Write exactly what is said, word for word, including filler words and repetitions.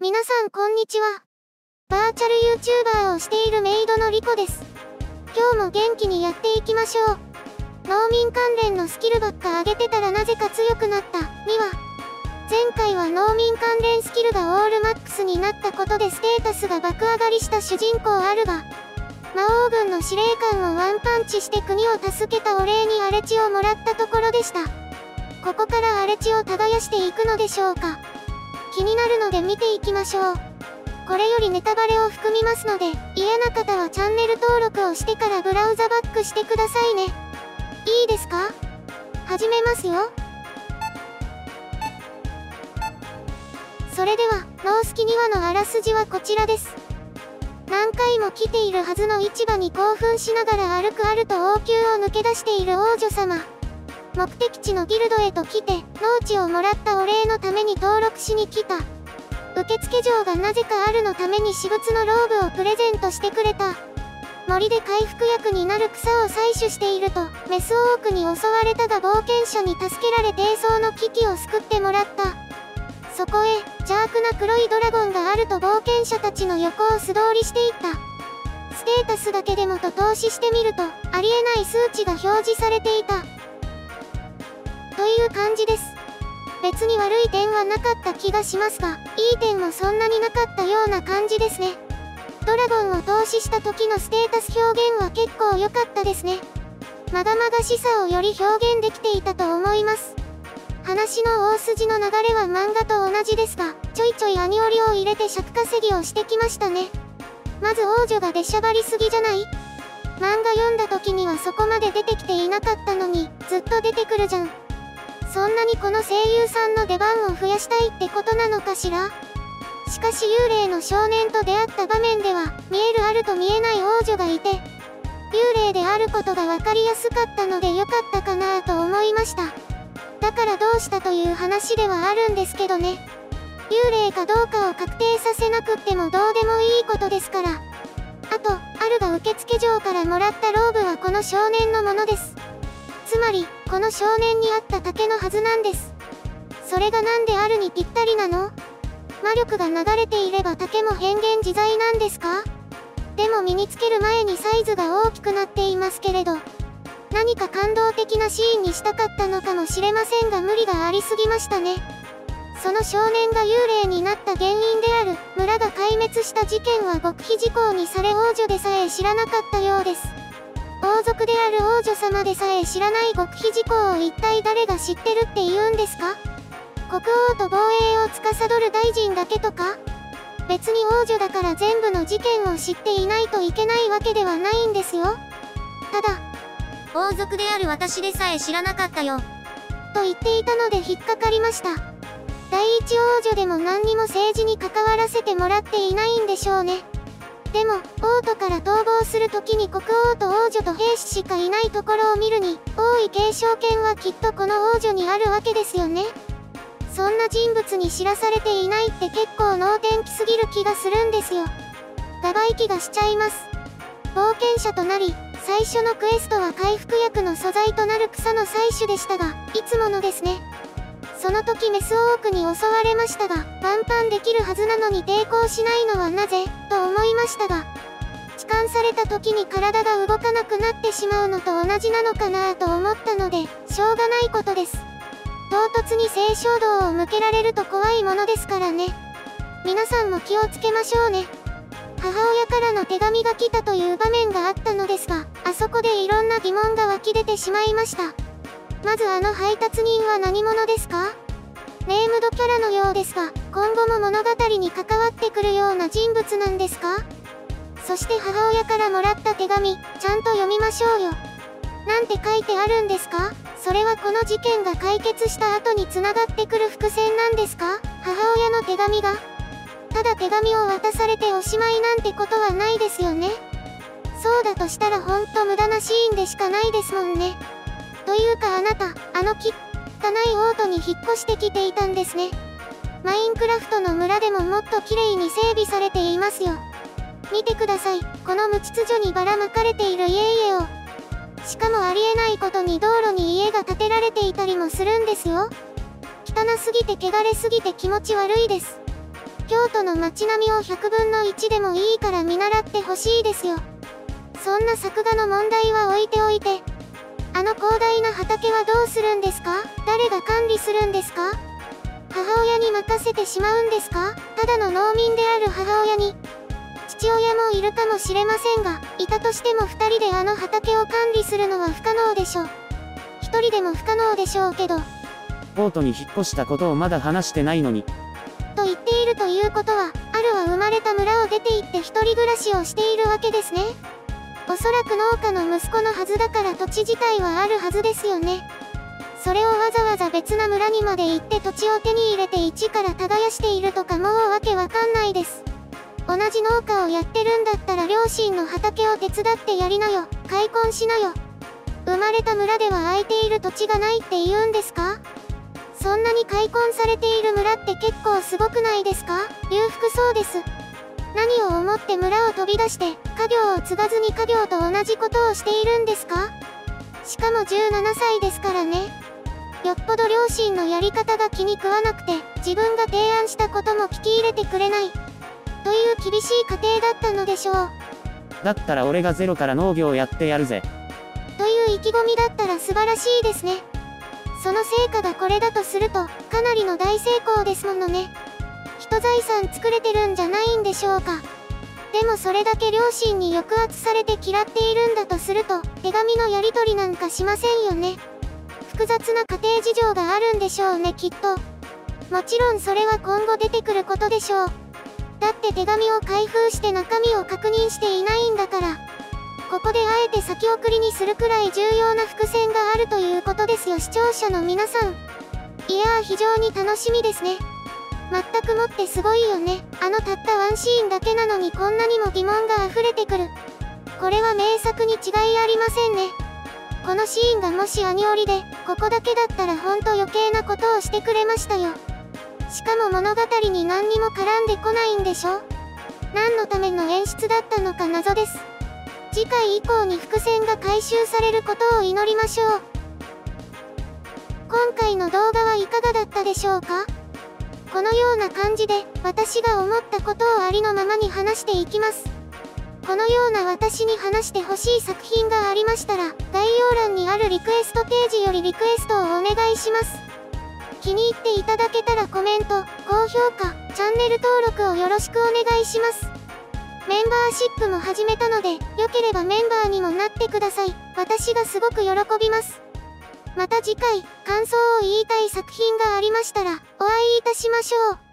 皆さんこんにちは。バーチャル YouTuber をしているメイドのリコです。今日も元気にやっていきましょう。農民関連のスキルばっか上げてたらなぜか強くなったには、前回は農民関連スキルがオールマックスになったことでステータスが爆上がりした主人公アルバ。魔王軍の司令官をワンパンチして国を助けたお礼に荒れ地をもらったところでした。ここから荒れ地を耕していくのでしょうか。気になるので見ていきましょう。これよりネタバレを含みますので、嫌な方はチャンネル登録をしてからブラウザバックしてくださいね。いいですか？始めますよ。それでは、ノースキにわのあらすじはこちらです。何回も来ているはずの市場に興奮しながら歩くアルと王宮を抜け出している王女様。目的地のギルドへと来て、農地をもらったお礼のために登録しに来た。受付嬢がなぜかアルのために私物のローブをプレゼントしてくれた。森で回復薬になる草を採取していると、メスオークに襲われたが冒険者に助けられ低層の危機を救ってもらった。そこへ、邪悪な黒いドラゴンがアルと冒険者たちの横を素通りしていった。ステータスだけでもと投資してみると、ありえない数値が表示されていた。という感じです。別に悪い点はなかった気がしますが、いい点もそんなになかったような感じですね。ドラゴンを投資した時のステータス表現は結構良かったですね。まがまがしさをより表現できていたと思います。話の大筋の流れは漫画と同じですが、ちょいちょいアニオリを入れて尺稼ぎをしてきましたね。まず王女が出しゃばりすぎじゃない？漫画読んだ時にはそこまで出てきていなかったのに、ずっと出てくるじゃん。そんなにこの声優さんの出番を増やしたいってことなのかしら？しかし幽霊の少年と出会った場面では、見えるあると見えない王女がいて、幽霊であることが分かりやすかったので良かったかなぁと思いました。だからどうしたという話ではあるんですけどね。幽霊かどうかを確定させなくってもどうでもいいことですから。あと、アルが受付嬢からもらったローブはこの少年のものです。つまり、この少年に合った竹のはずなんです。それがなんでアルにぴったりなの？魔力が流れていれば竹も変幻自在なんですか？でも身につける前にサイズが大きくなっていますけれど、何か感動的なシーンにしたかったのかもしれませんが無理がありすぎましたね。その少年が幽霊になった原因である村が壊滅した事件は極秘事項にされ王女でさえ知らなかったようです。王族である王女様でさえ知らない極秘事項を一体誰が知ってるって言うんですか？国王と防衛を司る大臣だけとか？別に王女だから全部の事件を知っていないといけないわけではないんですよ。ただ、王族である私でさえ知らなかったよ。と言っていたので引っかかりました。第一王女でも何にも政治に関わらせてもらっていないんでしょうね。でも、王都から逃亡するときに国王と王女と兵士しかいないところを見るに、王位継承権はきっとこの王女にあるわけですよね。そんな人物に知らされていないって結構能天気すぎる気がするんですよ。ガバイ気がしちゃいます。冒険者となり、最初のクエストは回復薬の素材となる草の採取でしたが、いつものですね。その時メスオークに襲われましたが、ワンパンできるはずなのに抵抗しないのはなぜと思いましたが、痴漢された時に体が動かなくなってしまうのと同じなのかなと思ったので、しょうがないことです。唐突に性衝動を向けられると怖いものですからね。皆さんも気をつけましょうね。母親からの手紙が来たという場面があったのですが、あそこでいろんな疑問が湧き出てしまいました。まずあの配達人は何者ですか？ネームドキャラのようですが、今後も物語に関わってくるような人物なんですか？そして母親からもらった手紙、ちゃんと読みましょうよ。なんて書いてあるんですか？それはこの事件が解決した後に繋がってくる伏線なんですか？母親の手紙が？ただ手紙を渡されておしまいなんてことはないですよね。そうだとしたらほんと無駄なシーンでしかないですもんね。というかあなた、あのきっ汚い王都に引っ越してきていたんですね。マインクラフトの村でももっと綺麗に整備されていますよ。見てください、この無秩序にばらまかれている家々を。しかもありえないことに道路に家が建てられていたりもするんですよ。汚すぎて汚れすぎて気持ち悪いです。 京都の街並みをひゃくぶんのいちでもいいから見習ってほしいですよ。そんな作画の問題は置いておいて、あの広大な畑はどうするんですか？誰が管理するんですか？母親に任せてしまうんですか？ただの農民である母親に、父親もいるかもしれませんが、いたとしてもふたりであの畑を管理するのは不可能でしょう。ひとりでも不可能でしょうけど。 ボートに引っ越したことをまだ話してないのに。 と言っているということは、あるは生まれた村を出て行って一人暮らしをしているわけですね。おそらく農家の息子のはずだから土地自体はあるはずですよね。それをわざわざ別な村にまで行って土地を手に入れて一から耕しているとかもうわけわかんないです。同じ農家をやってるんだったら両親の畑を手伝ってやりなよ、開墾しなよ。生まれた村では空いている土地がないって言うんですか？そんなに開墾されている村って結構すごくないですか？裕福そうです。何を思って村を飛び出して、家業を継がずに家業と同じことをしているんですか？しかもじゅうななさいですからね。よっぽど両親のやり方が気に食わなくて、自分が提案したことも聞き入れてくれない。という厳しい家庭だったのでしょう。 だったら俺がゼロから農業をやってやるぜ。 という意気込みだったら素晴らしいですね。その成果がこれだとすると、かなりの大成功ですものね。人財産作れてるんじゃないんでしょうか。でもそれだけ両親に抑圧されて嫌っているんだとすると、手紙のやり取りなんかしませんよね。複雑な家庭事情があるんでしょうね、きっと。もちろんそれは今後出てくることでしょう。だって手紙を開封して中身を確認していないんだから。ここであえて先送りにするくらい重要な伏線があるということですよ、視聴者の皆さん。いやー非常に楽しみですね。全くもってすごいよね。あのたったワンシーンだけなのにこんなにも疑問が溢れてくる。これは名作に違いありませんね。このシーンがもしアニオリで、ここだけだったらほんと余計なことをしてくれましたよ。しかも物語に何にも絡んでこないんでしょ？何のための演出だったのか謎です。次回以降に伏線が回収されることを祈りましょう。今回の動画はいかがだったでしょうか？このような感じで、私が思ったことをありのままに話していきます。このような私に話してほしい作品がありましたら、概要欄にあるリクエストページよりリクエストをお願いします。気に入っていただけたらコメント、高評価、チャンネル登録をよろしくお願いします。メンバーシップも始めたので、よければメンバーにもなってください。私がすごく喜びます。また次回、感想を言いたい作品がありましたら、お会いいたしましょう。